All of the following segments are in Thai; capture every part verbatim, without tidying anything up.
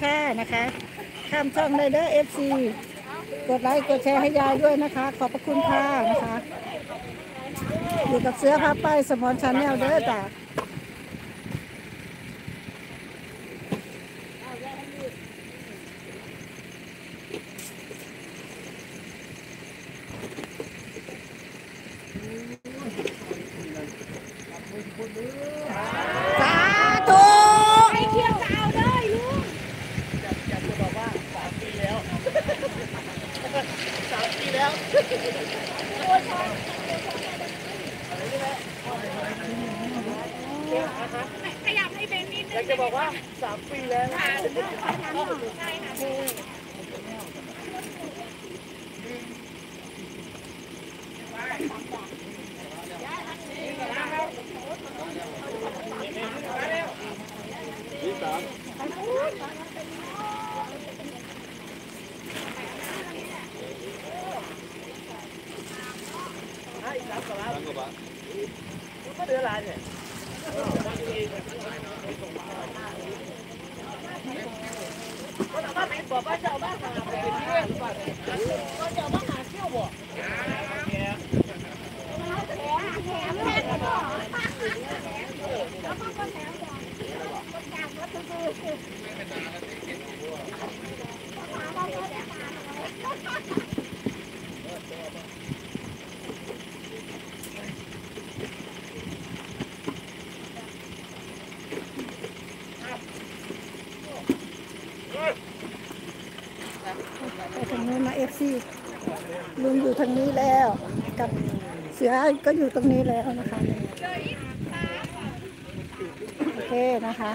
ค่ะนะคะข้ามช่องเลยเด้อเอฟซีกดไลค์กดแชร์ให้ยายด้วยนะคะขอบพระคุณค่ะนะคะอยู่กับเสือพาไปสมอนชาแนลเด้อจ้ะสาธุให้เที่ยวเอาเลยลุงอยากจะบอกว่าสามปีแล้วสามปีแล้วขยับให้เบนนิดอยากจะบอกว่าสามปีแล้วใช่ค่ะก็เดือดร้อนเนี่ยก็ทำมาเป็นบอกว่าเจ้าบ้านหาเป็นเรื่องก็เจ้าบ้านหาเที่ยวบ่แถมแถมแถมแถมบ่แล้วก็แถมบ่คนกลางก็คือไปทางนู้นนะเอฟซีลุงอยู่ทางนี้แล้วกับเสือก็อยู่ตรงนี้แล้วนะคะโอเคนะคะ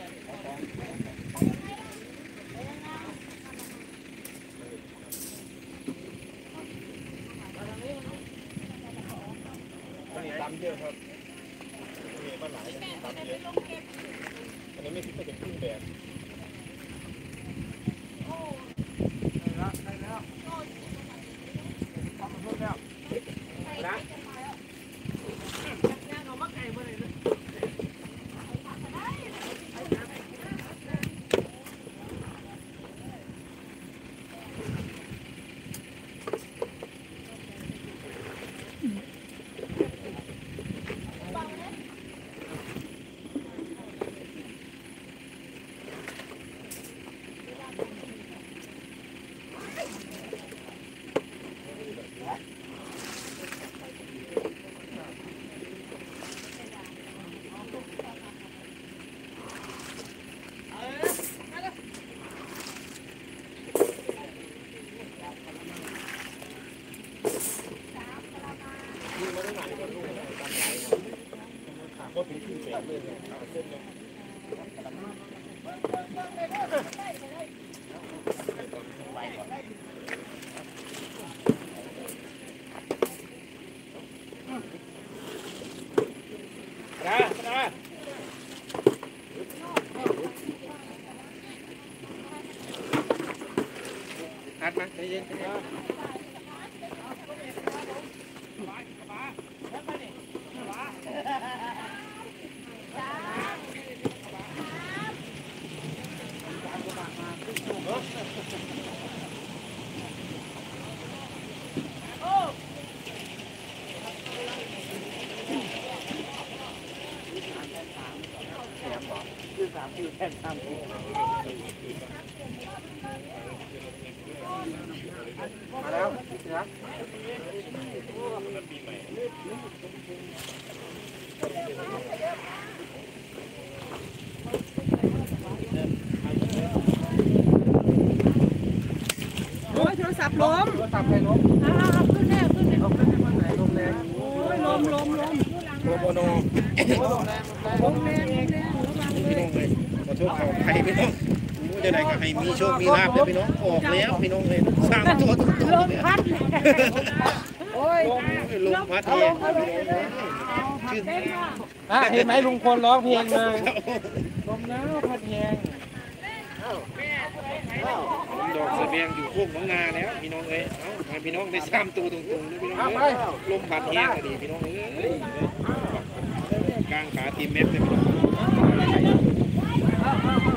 ตำเยอะครับมีปลาไหลตำเยอะอันนี้ไม่คิดว่าจะขึ้นแบบนะก็ถึงขึ้นแบบเลยเนี่ยเส้นเลยนะนะหัดมาใจเย็นนะคือสามคือแทนสามคือมาแล้วนะโอ้ยโทรศัพท์ล้มโทรศัพท์ใครล้มอ้าวขึ้นแน่ขึ้นแน่เอาขึ้นไปวันไหนลมแรงโอ้ยล้มล้มล้มโรโบโนลมแรงลมแรงล้มแรงล้มแรงระวังเลยพี่น้องเลยขอโชคขอใครพี่น้องจะได้ก็ให้มีโชคมีลาภเลยพี่น้องออกแล้วพี่น้องเลยสร้างตัวตุ้งตุ้งลมพัดโอ้ยลมพัดเองชื่นอ่ะเห็นไหมลุงพลร้องเพลงมาลมหนาวพัดแหงดอกสะเบียงอยู่โค้งของนาแล้วพี่น้องเอ้ยเอ้าให้พี่น้องได้สร้างตัวตรงๆนะพี่น้องเอ้ยลมพัดแห้งก็ดีพี่น้องเอ้ยกลางขาทีมเม็ดเลยพี่น้อง